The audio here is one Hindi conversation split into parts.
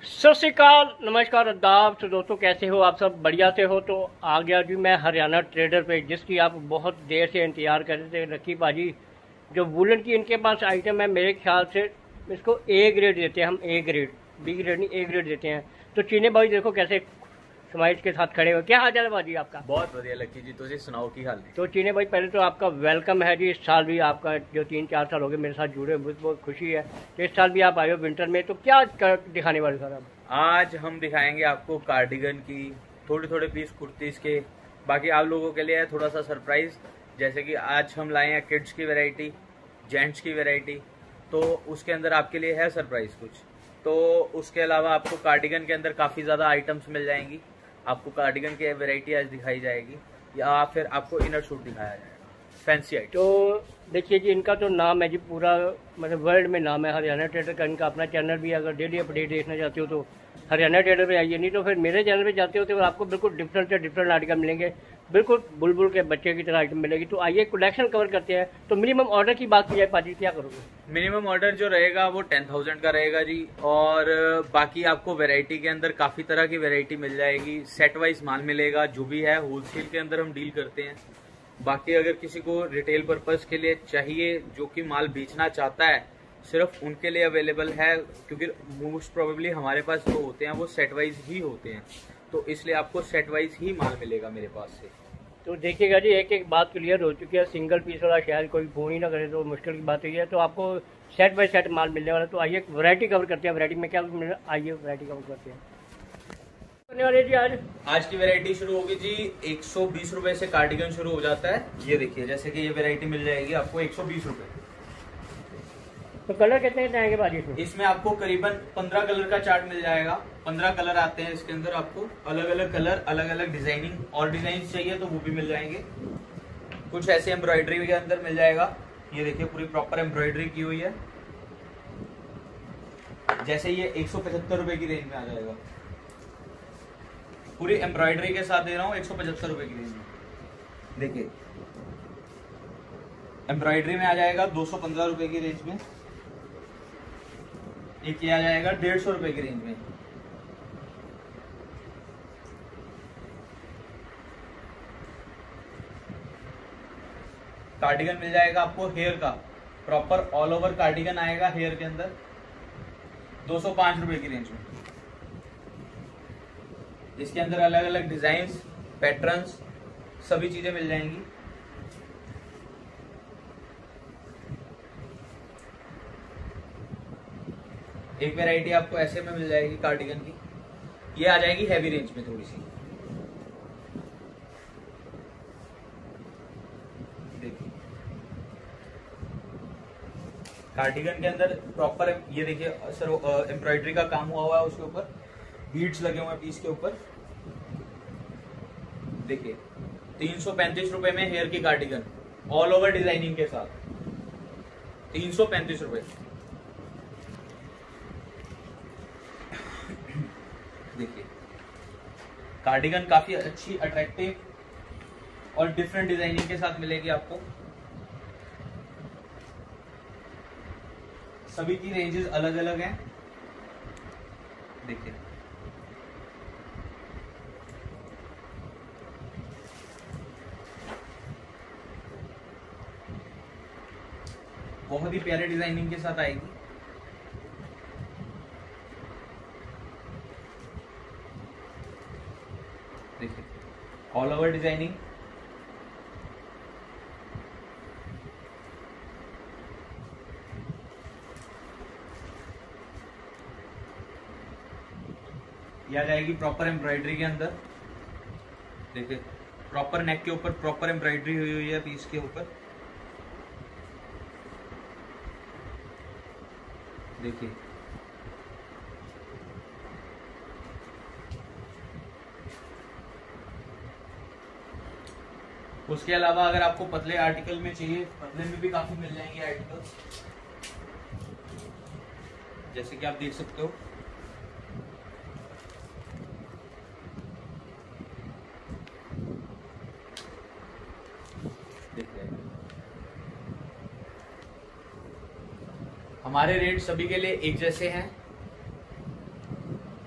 सत श्री अकाल, नमस्कार, आदाब। तो दोस्तों कैसे हो आप सब? बढ़िया से हो? तो आ गया जी मैं हरियाणा ट्रेडर पे, जिसकी आप बहुत देर से इंतजार कर रहे थे। रकी भाजी जो वुलन की इनके पास आइटम है, मेरे ख्याल से इसको ए ग्रेड देते हैं हम। ए ग्रेड, बी ग्रेड नहीं, ए ग्रेड देते हैं। तो चीने भाई देखो कैसे स्माइल के साथ खड़े हो। क्या हाल है भाजी आपका? बहुत बढ़िया लक्की जी, तुझे सुनाओ की हाल है। तो चीने भाई पहले तो आपका वेलकम है जी। इस साल भी आपका जो 3-4 साल हो गए मेरे साथ जुड़े, मुझे बहुत खुशी है कि इस साल भी आप आए हो विंटर में। तो क्या दिखाने वाले सर आप? आज हम दिखाएंगे आपको कार्डिगन की थोड़े थोड़े पीस कुर्तीज के। बाकी आप लोगों के लिए है थोड़ा सा सरप्राइज, जैसे कि आज हम लाए हैं किड्स की वैरायटी, जेंट्स की वैरायटी, तो उसके अंदर आपके लिए है सरप्राइज कुछ। तो उसके अलावा आपको कार्डिगन के अंदर काफ़ी ज़्यादा आइटम्स मिल जाएंगी। आपको कार्डिगन की वैरायटी आज दिखाई जाएगी या फिर आपको इनर सूट दिखाया जाएगा, फैंसी आइटम। तो देखिए जी, इनका तो नाम है जी पूरा, मतलब वर्ल्ड में नाम है हरियाणा ट्रेडर का। इनका अपना चैनल भी है, अगर डेली अपडेट देखना चाहते हो तो हरियाणा ट्रेडर पे आइए, नहीं तो फिर मेरे चैनल पे जाते हो तो आपको बिल्कुल डिफरेंट से डिफरेंट आर्टिकल मिलेंगे, बिल्कुल बुलबुल के बच्चे की तरह आइटम मिलेगी। तो आइए कलेक्शन कवर करते हैं। तो मिनिमम ऑर्डर की बात की जाए पाजी, क्या करोगे? मिनिमम ऑर्डर जो रहेगा वो 10,000 का रहेगा जी। और बाकी आपको वैरायटी के अंदर काफ़ी तरह की वैरायटी मिल जाएगी, सेट वाइज माल मिलेगा। जो भी है होलसेल के अंदर हम डील करते हैं। बाकी अगर किसी को रिटेल पर्पस के लिए चाहिए, जो कि माल बेचना चाहता है, सिर्फ उनके लिए अवेलेबल है, क्योंकि मोस्ट प्रोबेबली हमारे पास जो होते हैं वो सेट वाइज ही होते हैं, तो इसलिए आपको सेट वाइज ही माल मिलेगा मेरे पास से। तो देखिएगा जी, एक एक बात क्लियर हो चुकी है। सिंगल पीस वाला शायद कोई फोन ही ना करे तो मुश्किल की बात है। तो आपको सेट बाय सेट माल मिलने वाला। तो आइए वैरायटी कवर करते हैं। वैरायटी में क्या आइए वैरायटी कवर करते हैं। करने वाले जी आज की वैरायटी शुरू होगी जी 120 रुपए से कार्डिगन शुरू हो जाता है। ये देखिए, जैसे कि ये वैरायटी मिल जाएगी आपको 120 रुपए। तो कलर कितने आएंगे भाजी इसमें? इसमें आपको करीबन 15 कलर का चार्ट मिल जाएगा। 15 कलर आते हैं इसके अंदर। आपको अलग अलग कलर, अलग अलग डिजाइनिंग और डिजाइन चाहिए तो वो भी मिल जाएंगे। कुछ ऐसे एम्ब्रॉयडरी के अंदर मिल जाएगा। ये देखिए पूरी प्रॉपर एम्ब्रॉयडरी की हुई है। जैसे ये 175 रुपए की रेंज में आ जाएगा। पूरी एम्ब्रॉयडरी के साथ दे रहा हूँ 175 रुपए की रेंज में। देखिए एम्ब्रॉयडरी में आ जाएगा 215 रुपए की रेंज में। एक ये आ जाएगा 150 रुपए की रेंज में। कार्डिगन मिल जाएगा आपको हेयर का, प्रॉपर ऑल ओवर कार्डिगन आएगा हेयर के अंदर, 205 रुपए की रेंज में। इसके अंदर अलग अलग डिजाइन, पैटर्न्स, सभी चीजें मिल जाएंगी। एक वैरायटी आपको ऐसे में मिल जाएगी कार्डिगन की। ये आ जाएगी हैवी रेंज में थोड़ी सी। देखिए कार्डिगन के अंदर प्रॉपर, ये देखिए सर एम्ब्रॉयडरी का काम हुआ हुआ है, उसके ऊपर बीड्स लगे हुए हैं पीस के ऊपर। देखिए 335 रुपए में हेयर की कार्डिगन ऑल ओवर डिजाइनिंग के साथ, 335 रुपए। देखिए कार्डिगन काफी अच्छी, अट्रैक्टिव और डिफरेंट डिजाइनिंग के साथ मिलेगी आपको। सभी की रेंजेस अलग अलग हैं। देखिए बहुत ही प्यारे डिजाइनिंग के साथ आएगी। देखिए ऑल ओवर डिजाइनिंग। यह आ जाएगी प्रॉपर एम्ब्रॉयडरी के अंदर। देखिए प्रॉपर नेक के ऊपर प्रॉपर एम्ब्रॉयडरी हुई हुई है पीस के ऊपर। देखिए उसके अलावा अगर आपको पतले आर्टिकल में चाहिए, पतले में भी काफी मिल जाएंगे आर्टिकल, जैसे कि आप देख सकते हो। हमारे रेट सभी के लिए एक जैसे हैं।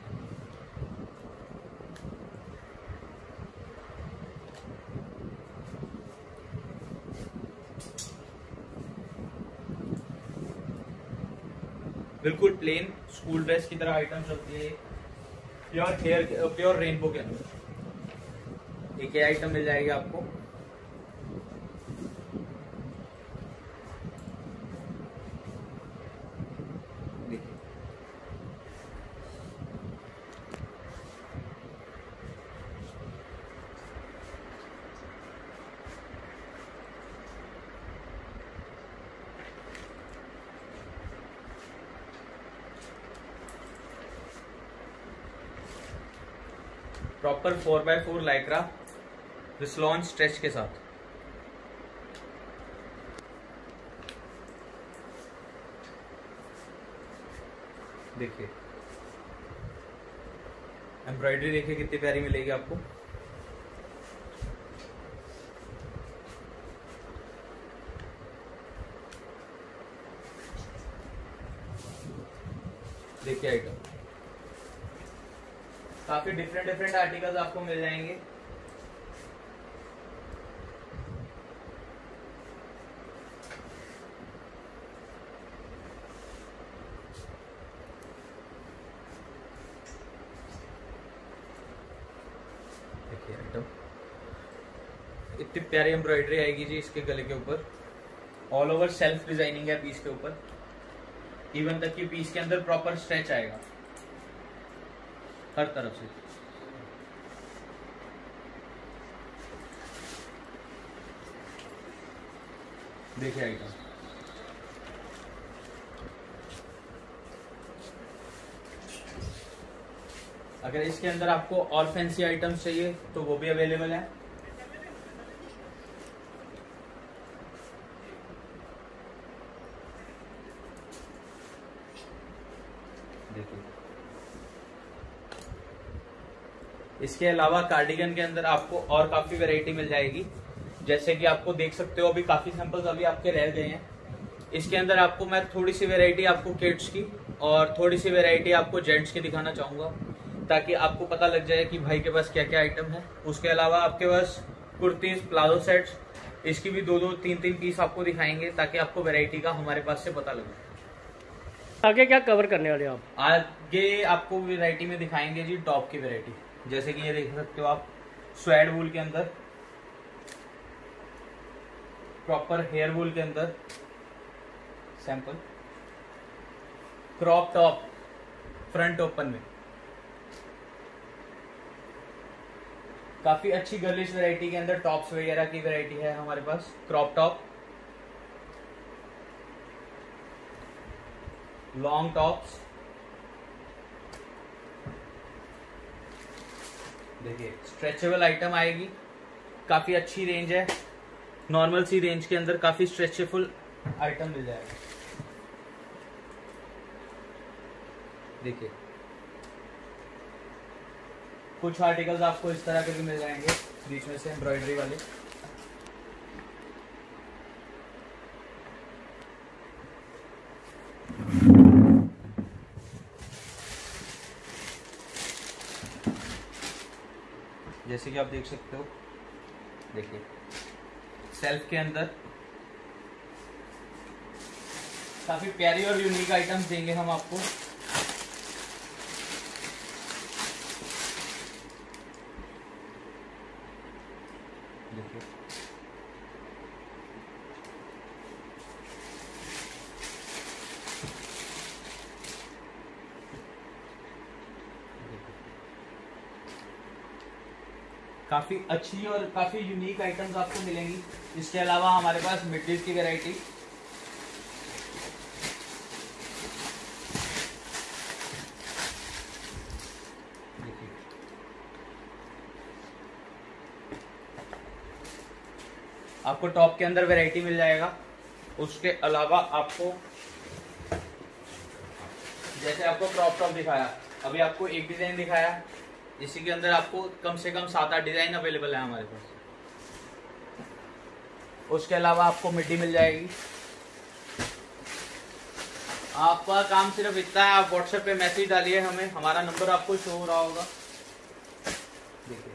बिल्कुल प्लेन स्कूल ड्रेस की तरह आइटम चलती है। प्योर रेनबो के अंदर एक ये आइटम मिल जाएगी आपको। देखिए प्रॉपर 4x4 लाइक्रा रिस्लॉन स्ट्रेच के साथ। देखिए एम्ब्रॉयडरी देखिए कितनी प्यारी मिलेगी आपको। देखिए आइटम काफी डिफरेंट आर्टिकल्स आपको मिल जाएंगे। देखिए आइटम इतनी प्यारी एम्ब्रॉयडरी आएगी जी इसके गले के ऊपर। ऑल ओवर सेल्फ डिजाइनिंग है पीस के ऊपर। इवन तक कि पीस के अंदर प्रॉपर स्ट्रेच आएगा हर तरफ से। देखिए आइटम अगर इसके अंदर आपको और फैंसी आइटम्स चाहिए तो वो भी अवेलेबल है। देखिए इसके अलावा कार्डिगन के अंदर आपको और काफी वैरायटी मिल जाएगी। जैसे कि आपको देख सकते हो अभी काफी सैंपल्स अभी आपके रह गए हैं। इसके अंदर आपको मैं थोड़ी सी वैरायटी आपको किड्स की और थोड़ी सी वैरायटी आपको जेंट्स की दिखाना चाहूंगा ताकि आपको पता लग जाए कि भाई के पास क्या क्या आइटम है। उसके अलावा आपके पास कुर्तीज प्लाजो सेट्स इसकी भी 2-2 3-3 पीस आपको दिखाएंगे ताकि आपको वैरायटी का हमारे पास से पता लगे। आगे क्या कवर करने वाले आप? आगे आपको वैरायटी में दिखाएंगे जी टॉप की वैरायटी। जैसे कि ये देख सकते हो आप स्वेड वूल के अंदर, प्रॉपर हेयर वूल के अंदर sample, crop top front open में काफी अच्छी गर्लिश वैरायटी के अंदर टॉप्स वगैरह की वैरायटी है हमारे पास। क्रॉप टॉप, लॉन्ग टॉप्स, देखिए स्ट्रेचेबल आइटम आएगी। काफी अच्छी रेंज है, नॉर्मल सी रेंज के अंदर काफी स्ट्रेचेबल आइटम मिल जाएगा। देखिए कुछ आर्टिकल्स आपको इस तरह के भी मिल जाएंगे बीच में से एम्ब्रॉयडरी वाले। जैसे कि आप देख सकते हो, देखिए सेल्फ के अंदर काफी प्यारी और यूनिक आइटम्स देंगे हम आपको। देखिए काफी अच्छी और काफी यूनिक आइटम्स आपको मिलेंगी। इसके अलावा हमारे पास मिडीज की वैरायटी, आपको टॉप के अंदर वैरायटी मिल जाएगा। उसके अलावा आपको जैसे आपको क्रॉप टॉप दिखाया, अभी आपको एक डिजाइन दिखाया, इसी के अंदर आपको कम से कम 7-8 डिजाइन अवेलेबल है हमारे पास। उसके अलावा आपको मिड्डी मिल जाएगी। आपका काम सिर्फ इतना है, आप व्हाट्सएप पे मैसेज डालिए हमें, हमारा नंबर आपको शो हो रहा होगा। देखिए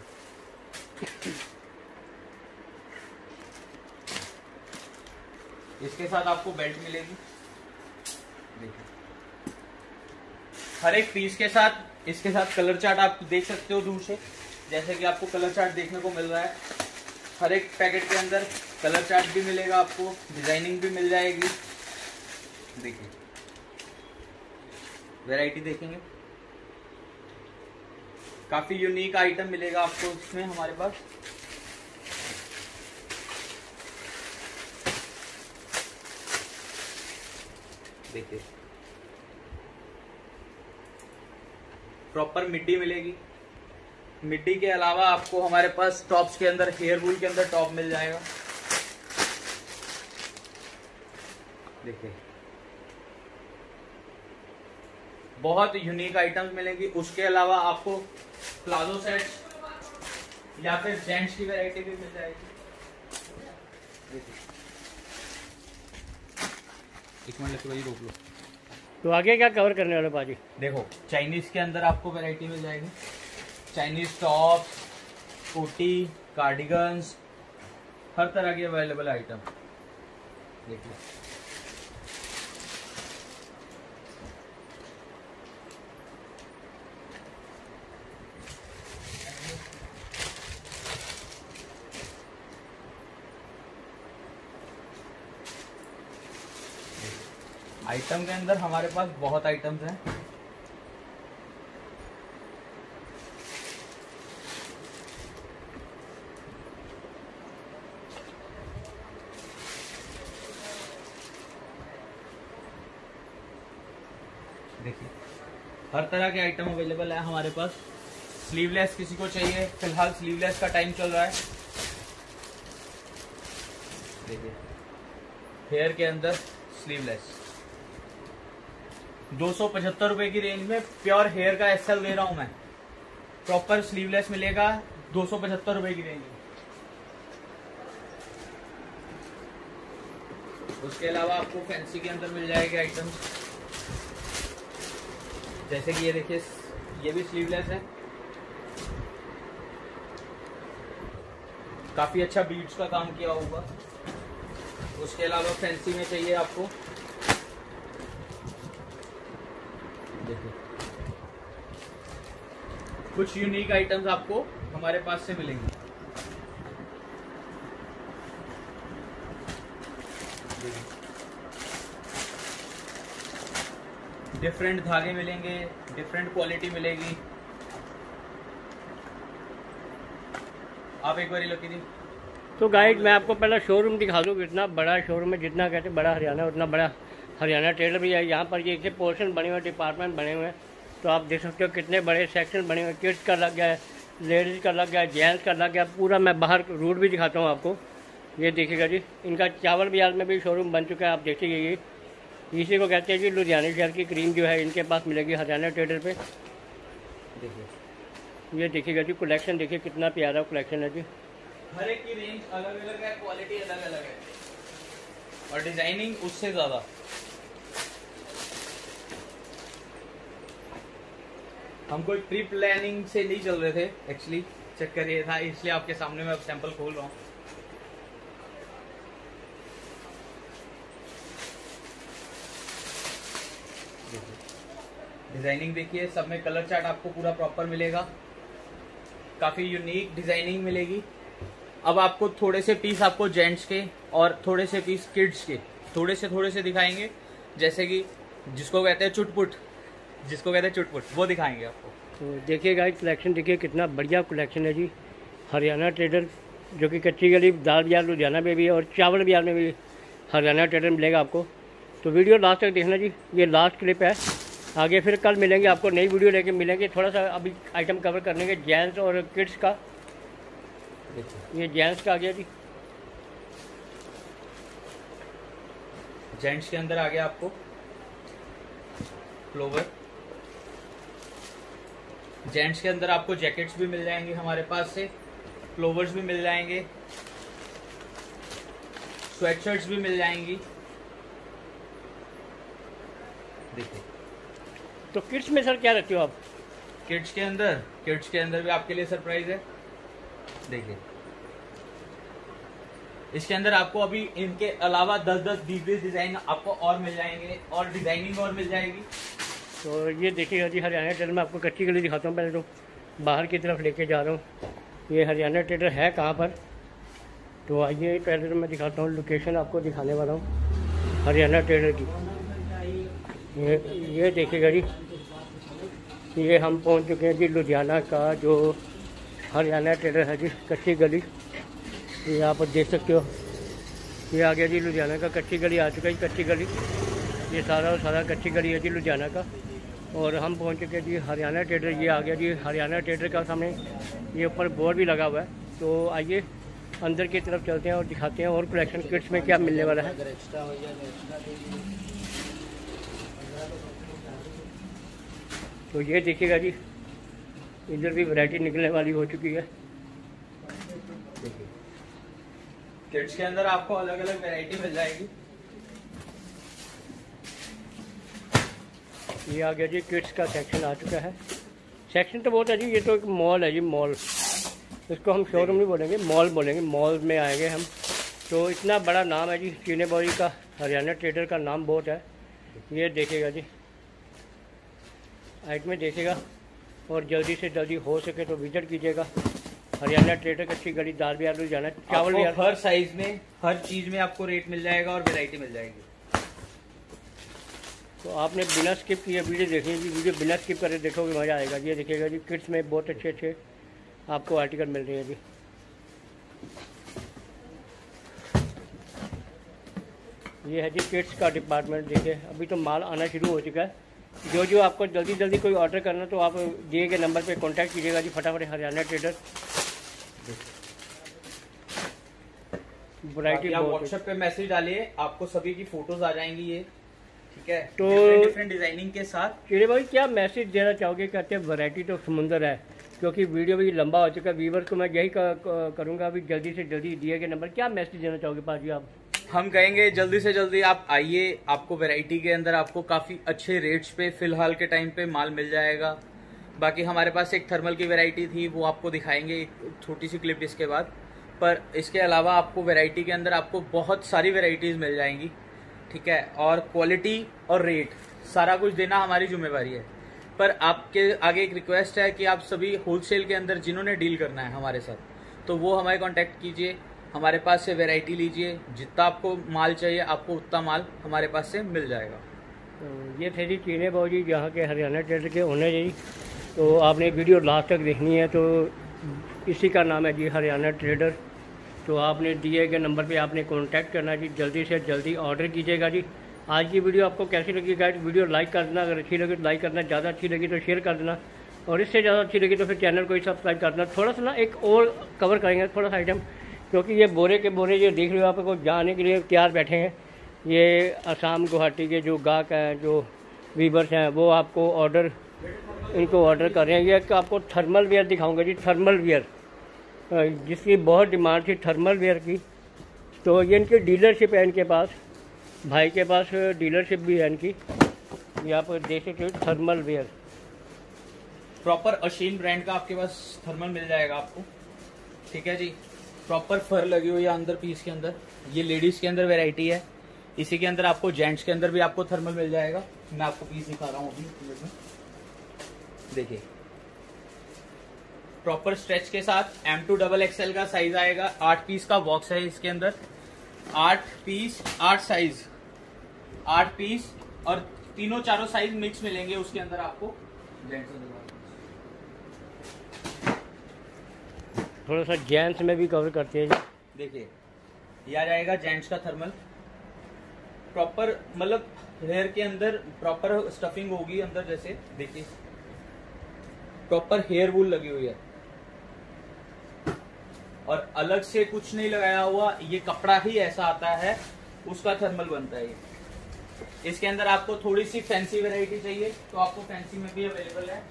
इसके साथ आपको बेल्ट मिलेगी। देखिए हर एक पीस के साथ इसके साथ कलर चार्ट आप देख सकते हो दूर से, जैसे कि आपको कलर चार्ट देखने को मिल रहा है। हर एक पैकेट के अंदर कलर चार्ट भी मिलेगा आपको, डिजाइनिंग भी मिल जाएगी। देखिए वैरायटी देखेंगे, काफी यूनिक आइटम मिलेगा आपको इसमें हमारे पास। देखिए प्रॉपर मिड्डी मिलेगी। मिड्डी के अलावा आपको हमारे पास टॉप्स के अंदर हेयर वूल के अंदर टॉप मिल जाएगा। देखिए बहुत यूनिक आइटम्स मिलेंगी। उसके अलावा आपको प्लाजो सेट या फिर जेंट्स की वैरायटी भी मिल जाएगी। एक मिनट लगता है, रोक लो। तो आगे क्या कवर करने वाले बाजी? देखो चाइनीज के अंदर आपको वैरायटी मिल जाएगी, चाइनीज टॉप, कोटी, कार्डिगन्स, हर तरह के अवेलेबल आइटम। देखिए आइटम के अंदर हमारे पास बहुत आइटम्स हैं। देखिए हर तरह के आइटम अवेलेबल है हमारे पास। स्लीवलेस किसी को चाहिए, फिलहाल स्लीवलेस का टाइम चल रहा है। देखिए हेयर के अंदर स्लीवलेस 275 रुपए की रेंज में प्योर हेयर का एसएल दे रहा हूं मैं। प्रॉपर स्लीवलेस मिलेगा 275 रुपए की रेंज में। उसके अलावा आपको फैंसी के अंदर मिल जाएंगे आइटम्स, जैसे कि ये देखिए ये भी स्लीवलेस है, काफी अच्छा बीड्स का काम किया होगा। उसके अलावा फैंसी में चाहिए आपको, देखिए कुछ यूनिक आइटम्स आपको हमारे पास से मिलेंगे। डिफरेंट धागे मिलेंगे, डिफरेंट क्वालिटी मिलेगी। आप एक बार लकी दी। तो गाइड मैं आपको पहला शोरूम दिखा दूँ, इतना बड़ा शोरूम है, जितना कहते हैं बड़ा हरियाणा उतना बड़ा हरियाणा ट्रेडर भी है। यहाँ पर ये एक पोर्शन बने हुए, डिपार्टमेंट बने हुए हैं, तो आप देख सकते हो कितने बड़े सेक्शन बने हुए। किड्स का अलग है, लेडीज़ का अलग है, जेंट्स का अलग है। पूरा मैं बाहर रूट भी दिखाता हूँ आपको, ये देखिएगा जी। इनका चावल बाजार में भी शोरूम बन चुका है, आप देखिए। ये इसी को कहते हैं जी लुधियाना शहर की क्रीम जो है इनके पास मिलेगी हरियाणा ट्रेडर पे। देखिए ये देखिएगा जी, कलेक्शन देखिए कितना प्यारा कलेक्शन है जी। हर एक की रेंज अलग अलग है, क्वालिटी अलग अलग है और डिजाइनिंग उससे ज्यादा। हम कोई प्री प्लानिंग से नहीं चल रहे थे, एक्चुअली चक्कर ये था, इसलिए आपके सामने मैं अब सैंपल खोल रहा हूँ। डिजाइनिंग देखिए, सब में कलर चार्ट आपको पूरा प्रॉपर मिलेगा, काफी यूनिक डिजाइनिंग मिलेगी। अब आपको थोड़े से पीस आपको जेंट्स के और थोड़े से पीस किड्स के थोड़े से दिखाएंगे, जैसे कि जिसको कहते हैं चुटपुट, वो दिखाएंगे आपको। तो देखिएगा कलेक्शन, देखिए कितना बढ़िया कलेक्शन है जी। हरियाणा ट्रेडर जो कि कच्ची गली दाल बाजार लुधियाना में भी है और चावल बाजार में भी हरियाणा ट्रेडर मिलेगा आपको। तो वीडियो लास्ट तक देखना जी, ये लास्ट क्लिप है। आगे फिर कल मिलेंगे आपको, नई वीडियो लेके मिलेंगे। थोड़ा सा अभी आइटम कवर करने के जेंट्स और किड्स का। ये जेंट्स का आ गया जी। जेंट्स के अंदर आ गया आपको फ्लोवर। जेंट्स के अंदर आपको जैकेट्स भी मिल जाएंगे हमारे पास से, फ्लोवर्स भी मिल जाएंगे, स्वेटशर्ट्स भी मिल जाएंगी। देखिए तो किड्स में सर क्या रखते हो आप? किड्स के अंदर भी आपके लिए सरप्राइज है। देखिए इसके अंदर आपको अभी इनके अलावा 10-10, 20-20 डिजाइन आपको और मिल जाएंगे और डिजाइनिंग और मिल जाएगी। तो ये देखिएगा जी हरियाणा टेलर में आपको कच्ची गली दिखाता हूँ। पहले तो बाहर की तरफ लेके जा रहा हूँ। ये हरियाणा टेलर है कहाँ पर, तो आइए पहले तो मैं दिखाता हूँ, लोकेशन आपको दिखाने वाला हूँ हरियाणा टेलर की। ये देखिएगा जी, ये हम पहुँच चुके हैं जी लुधियाना का जो हरियाणा टेलर है जी, कच्ची गली। ये आप देख सकते हो, ये आ गया जी लुधियाना का कच्ची गली आ चुका है। कच्ची गली ये सारा कच्ची गली है जी लुधियाना का। और हम पहुंच चुके हैं जी हरियाणा टेलर। ये आ गया जी हरियाणा टेलर का सामने, ये ऊपर बोर्ड भी लगा हुआ है। तो आइए अंदर की तरफ चलते हैं और दिखाते हैं और कलेक्शन किट्स में क्या मिलने वाला है। तो ये देखिएगा जी, इधर भी वैरायटी निकलने वाली हो चुकी है। किड्स के अंदर आपको अलग अलग वैरायटी मिल जाएगी। ये आ गया जी किड्स का सेक्शन आ चुका है। सेक्शन तो बहुत है जी, ये तो एक मॉल है जी, मॉल। इसको हम शोरूम नहीं बोलेंगे, मॉल बोलेंगे। मॉल में आएंगे हम। तो इतना बड़ा नाम है जी चीने बॉडी का, हरियाणा ट्रेडर का नाम बहुत है। ये देखिएगा जी, आइटमें देखिएगा और जल्दी से जल्दी हो सके तो विजिट कीजिएगा हरियाणा ट्रेडर कच्ची गली, दाल बिहार लुधियाना। चावल बिहार हर साइज में, हर चीज में आपको रेट मिल जाएगा और वैरायटी मिल जाएगी। तो आपने बिना स्किप किए वीडियो देखनी है जी, वीडियो बिना स्किप करे देखोगे मज़ा आएगा। ये देखिएगा जी, किड्स में बहुत अच्छे आपको आर्टिकल मिल रहे हैं जी। ये है जी किड्स का डिपार्टमेंट। देखिए अभी तो माल आना शुरू हो चुका है। जो आपको जल्दी कोई ऑर्डर करना तो आप दिए गए नंबर पे कांटेक्ट कीजिएगा जी फटाफट। हरियाणा ट्रेडर वैरायटी आप व्हाट्सएप पे मैसेज डालिए, आपको सभी की फोटोज आ जाएंगी ये, ठीक है। तो डिफरेंट डिजाइनिंग के साथ। चलिए भाई, क्या मैसेज देना चाहोगे? कहते हैं वैरायटी तो समुंदर है, क्योंकि वीडियो भी लंबा हो चुका है। व्यूअर्स को मैं यही करूँगा अभी जल्दी से जल्दी दिए गए नंबर। क्या मैसेज देना चाहोगे पाजी आप? हम कहेंगे जल्दी से जल्दी आप आइए, आपको वैरायटी के अंदर आपको काफी अच्छे रेट्स पे फिलहाल के टाइम पे माल मिल जाएगा। बाकी हमारे पास एक थर्मल की वैरायटी थी, वो आपको दिखाएंगे एक छोटी सी क्लिप इसके बाद। पर इसके अलावा आपको वैरायटी के अंदर आपको बहुत सारी वैरायटीज मिल जाएंगी, ठीक है। और क्वालिटी और रेट सारा कुछ देना हमारी जिम्मेवारी है। पर आपके आगे एक रिक्वेस्ट है कि आप सभी होलसेल के अंदर जिन्होंने डील करना है हमारे साथ, तो वो हमें कांटेक्ट कीजिए, हमारे पास से वैरायटी लीजिए। जितना आपको माल चाहिए आपको उतना माल हमारे पास से मिल जाएगा। तो ये थे जी चीने बाबू जी यहाँ के हरियाणा ट्रेडर के ओनर जी। तो आपने वीडियो लास्ट तक देखनी है। तो इसी का नाम है जी हरियाणा ट्रेडर। तो आपने दिए गए नंबर पे आपने कांटेक्ट करना है जी, जल्दी से जल्दी ऑर्डर कीजिएगा जी। आज की वीडियो आपको कैसी लगी गाइड? वीडियो लाइक कर देना, अगर अच्छी लगी तो लाइक करना, ज़्यादा अच्छी लगी तो शेयर कर देना, और इससे ज़्यादा अच्छी लगी तो फिर चैनल को ही सब्सक्राइब कर देना। थोड़ा सा ना एक और कवर करेंगे, थोड़ा सा आइटम, क्योंकि ये बोरे के बोरे जो देख रहे हो आपको जाने के लिए तैयार बैठे हैं। ये असम गुवाहाटी के जो गाहक हैं, जो वीवर्स हैं, वो आपको इनको ऑर्डर कर रहे हैं। ये आपको थर्मल वेयर दिखाऊंगा जी, थर्मल वेयर जिसकी बहुत डिमांड थी थर्मल वेयर की। तो ये इनकी डीलरशिप है, इनके पास भाई के पास डीलरशिप भी है इनकी। ये आप देख सकते हो थर्मल वेयर, प्रॉपर अशीन ब्रांड का आपके पास थर्मल मिल जाएगा आपको, ठीक है जी। प्रॉपर फर लगी हुई है अंदर पीस के अंदर। ये लेडीज के अंदर वैरायटी है, इसी के अंदर आपको जेंट्स के अंदर भी आपको थर्मल मिल जाएगा। मैं आपको पीस दिखा रहा हूँ अभी, देखिए प्रॉपर स्ट्रेच के साथ M2XXL का साइज आएगा। 8 पीस का बॉक्स है इसके अंदर, 8 पीस 8 साइज, 8 पीस और तीनों चारों साइज मिक्स मिलेंगे उसके अंदर आपको। थोड़ा सा जेंट्स में भी कवर करते हैं जी। देखिए ये आ जाएगा जेंट्स का थर्मल, प्रॉपर मतलब हेयर के अंदर प्रॉपर स्टफिंग होगी अंदर, जैसे देखिए प्रॉपर हेयर वूल लगी हुई है और अलग से कुछ नहीं लगाया हुआ। ये कपड़ा ही ऐसा आता है, उसका थर्मल बनता है ये। इसके अंदर आपको थोड़ी सी फैंसी वैरायटी चाहिए तो आपको फैंसी में भी अवेलेबल है।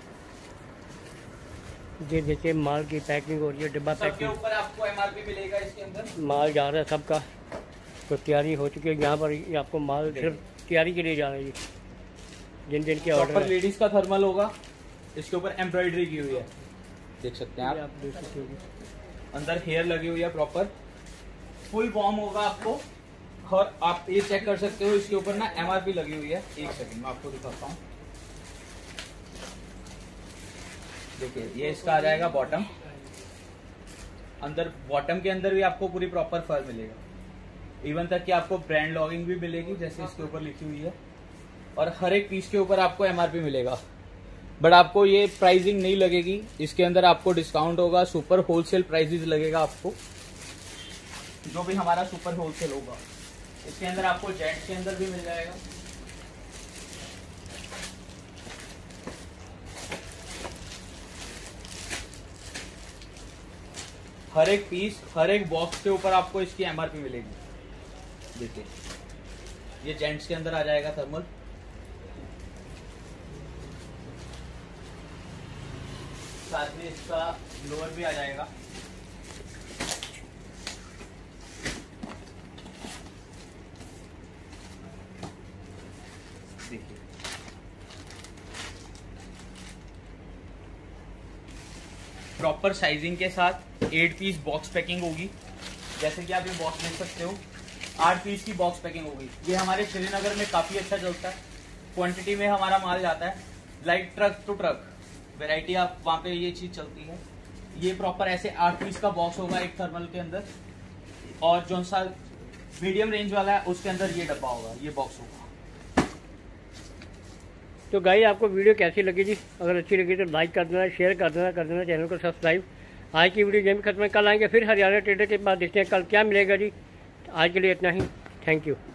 ये देखिए माल की पैकिंग हो रही है, डिब्बा सबके पैकिंग, ऊपर आपको MRP मिलेगा इसके अंदर। माल जा रहा है सबका। तो तैयारी हो चुकी है यहाँ पर, ये आपको माल सिर्फ तैयारी के लिए जा रही है। जिन के प्रॉपर ऑर्डर लेडीज का थर्मल होगा, इसके ऊपर एम्ब्रॉयडरी की हुई है, देख सकते हैं आप देख सकते हो। अंदर हेयर लगी हुई है, प्रॉपर फुल वॉर्म होगा आपको। और आप ये चेक कर सकते हो इसके ऊपर ना MRP लगी हुई है। एक सेकंड में आपको दिखाता हूँ। देखिए ये इसका आ जाएगा बॉटम, अंदर बॉटम के अंदर भी आपको पूरी प्रॉपर फर मिलेगा, इवन तक कि आपको ब्रांड लॉगिंग भी मिलेगी जैसे इसके ऊपर लिखी हुई है, और हर एक पीस के ऊपर आपको एमआरपी मिलेगा। बट आपको ये प्राइसिंग नहीं लगेगी, इसके अंदर आपको डिस्काउंट होगा, सुपर होलसेल प्राइसेस लगेगा आपको, जो भी हमारा सुपर होलसेल होगा। इसके अंदर आपको जेंट्स के अंदर भी मिल जाएगा, हर एक पीस हर एक बॉक्स के ऊपर आपको इसकी एमआरपी मिलेगी। देखिए ये जेंट्स के अंदर आ जाएगा थर्मल, साथ में इसका लोअर भी आ जाएगा। देखिए प्रॉपर साइजिंग के साथ 8 पीस बॉक्स पैकिंग होगी, जैसे कि आप ये बॉक्स देख सकते हो, 8 पीस की बॉक्स पैकिंग होगी। ये हमारे श्रीनगर में काफी अच्छा चलता है, क्वांटिटी में हमारा माल जाता है, like truck to truck variety, आप वहाँ पे ये चीज चलती है। ये प्रॉपर ऐसे 8 पीस का बॉक्स होगा एक थर्मल के अंदर, और जो सा मीडियम रेंज वाला है उसके अंदर ये डब्बा होगा, ये बॉक्स होगा। तो गाइस आपको वीडियो कैसी लगी जी? अगर अच्छी लगी तो लाइक कर देना, शेयर कर देना चैनल को सब्सक्राइब। आज की वीडियो यहीं खत्म है, कल आएंगे फिर हरियाणा ट्रेडर के पास, देखते हैं कल क्या मिलेगा जी। आज के लिए इतना ही, थैंक यू।